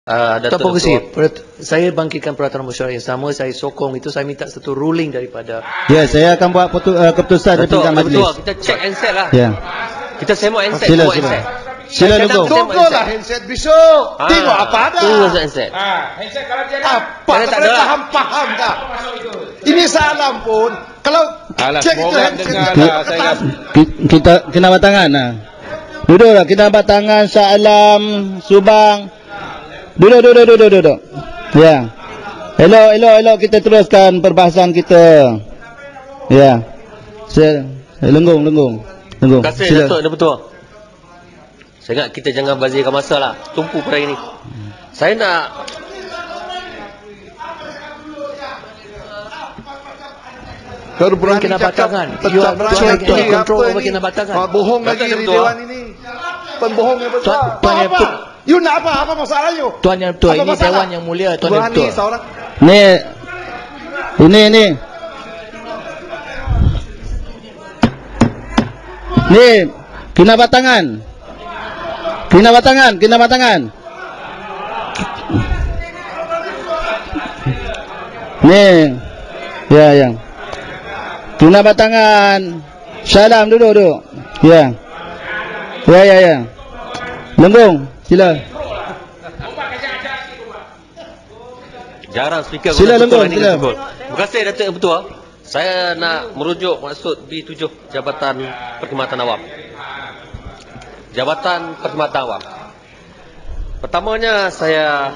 Datuk Pengerusi, saya bangkitkan peraturan mesyuarat yang sama, saya sokong itu, saya minta satu ruling daripada... Ya, saya akan buat keputusan di tingkat majlis. Betul, kita check handset lah. Ya. Kita semak handset. Sila. Sila Lengkong. Tunggulah handset besok. Tengok apa ada. Tunggu handset. Handset kalau dia ada. Apa? Tak boleh faham tak? Ini salam pun. Kalau cek itu handset. Kita kena batangan. Duduklah, kita batangan salam, subang. Duduk. Ya. Elok kita teruskan perbahasan kita. Ya. Lenggung. Terima kasih Datuk, ada betul. Saya ingat kita jangan bazirkan masa lah. Tumpu pada ini. Saya nak... Kalau berani kena cakap batangan. tentang Tuan control over kena batangan. Bohong lagi di dewan ini. Penbohong yang besar. Apa? You nak apa? Apa masalah you? Tuan Yang Betul, ini Dewan Yang Mulia, Tuan Yang Betul. Seorang Ni kena batangan. Ni. Ya. Kena batangan. Salam duduk. Ya. Lenggung, sila. Jarang speaker. Sila Lenggung, sila. Terima kasih Datuk Yang Betul. Saya nak merujuk maksud B7 Jabatan Perkhidmatan Awam. Jabatan Perkhidmatan Awam. Pertamanya saya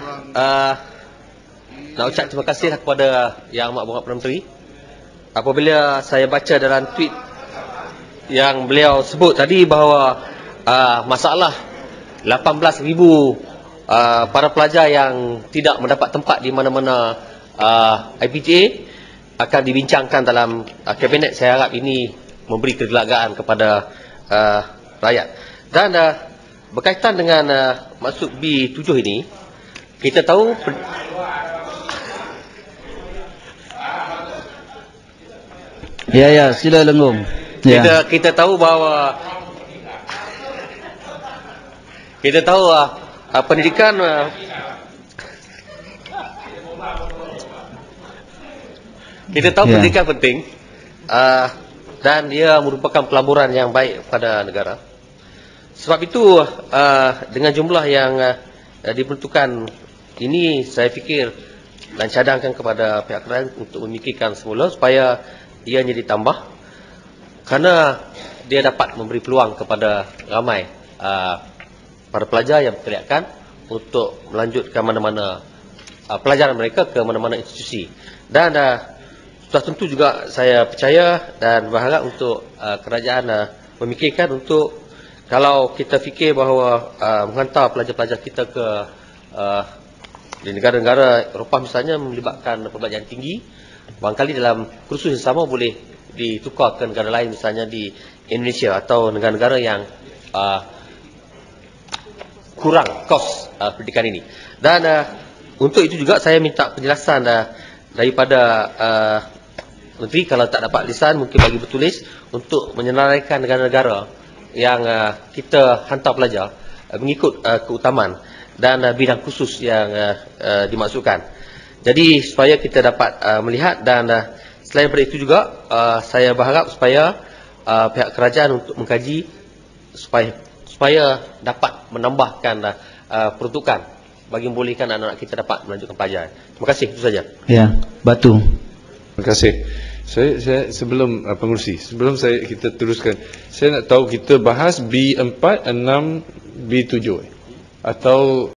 nak ucap terima kasih kepada Yang Amat Berhormat Perdana Menteri. Apabila saya baca dalam tweet yang beliau sebut tadi bahawa masalah 18,000 para pelajar yang tidak mendapat tempat di mana-mana IPTA akan dibincangkan dalam kabinet. Saya harap ini memberi kegelagaan kepada rakyat. Dan berkaitan dengan maksud B7 ini, kita tahu Ya, sila Lenggung. Ya. Kita tahu bahawa pendidikan pendidikan penting dan dia merupakan pelaburan yang baik pada negara. Sebab itu dengan jumlah yang diperuntukkan ini, saya fikir dan cadangkan kepada pihak kerajaan untuk memikirkan semula supaya ianya ditambah, kerana dia dapat memberi peluang kepada ramai para pelajar yang berteriakan untuk melanjutkan mana-mana pelajaran mereka ke mana-mana institusi. Dan sudah tentu juga saya percaya dan berharap untuk kerajaan memikirkan untuk, kalau kita fikir bahawa menghantar pelajar-pelajar kita ke di negara-negara Eropah misalnya melibatkan pembelajaran tinggi, barangkali dalam kursus yang sama boleh ditukar ke negara lain, misalnya di Indonesia atau negara-negara yang kurang kos pendidikan ini. Dan untuk itu juga saya minta penjelasan daripada Menteri, kalau tak dapat lisan mungkin bagi bertulis, untuk menyenaraikan negara-negara yang kita hantar pelajar mengikut keutamaan dan bidang khusus yang dimaksudkan. Jadi supaya kita dapat melihat, dan selain daripada itu juga saya berharap supaya pihak kerajaan untuk mengkaji supaya dapat menambahkan peruntukan bagi membolehkan anak-anak kita dapat melanjutkan pelajaran. Terima kasih, itu saja. Ya, Batu. Terima kasih. Saya sebelum pengerusi, sebelum kita teruskan, saya nak tahu kita bahas B4, 6, B7 atau